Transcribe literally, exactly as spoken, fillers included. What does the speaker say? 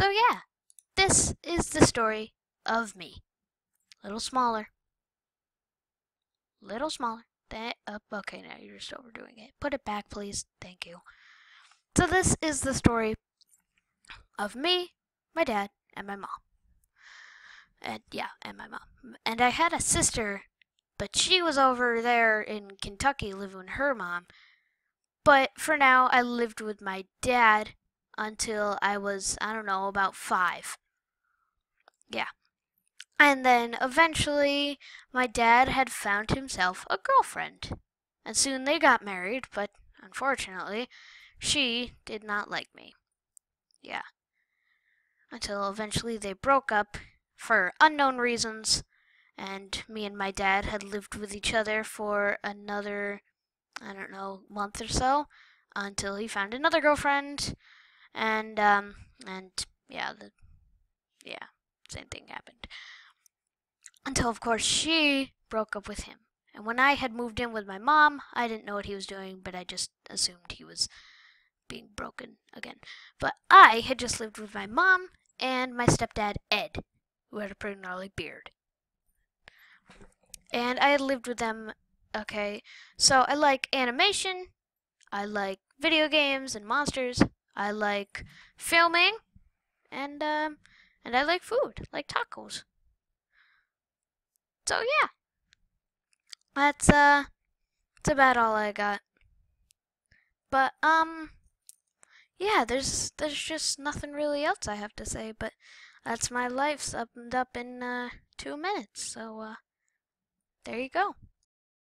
So yeah, this is the story of me. Little smaller. Little smaller. That up. Okay, now you're just overdoing it. Put it back, please. Thank you. So this is the story of me, my dad, and my mom. And yeah, and my mom. And I had a sister, but she was over there in Kentucky living with her mom. But for now, I lived with my dad until I was, I don't know, about five. Yeah. And then eventually, my dad had found himself a girlfriend. And soon they got married, but unfortunately, she did not like me. Yeah. Until eventually they broke up for unknown reasons, and me and my dad had lived with each other for another, I don't know, month or so, until he found another girlfriend, and, um, and, yeah, the, yeah, same thing happened. Until, of course, she broke up with him. And when I had moved in with my mom, I didn't know what he was doing, but I just assumed he was being broken again. But I had just lived with my mom and my stepdad, Ed, who had a pretty gnarly beard. And I had lived with them, okay, so I like animation, I like video games and monsters, I like filming, and, um, and I like food, like tacos. So yeah, that's, uh, that's about all I got. But, um, yeah, there's, there's just nothing really else I have to say, but that's my life summed up in, uh, two minutes, so, uh, there you go.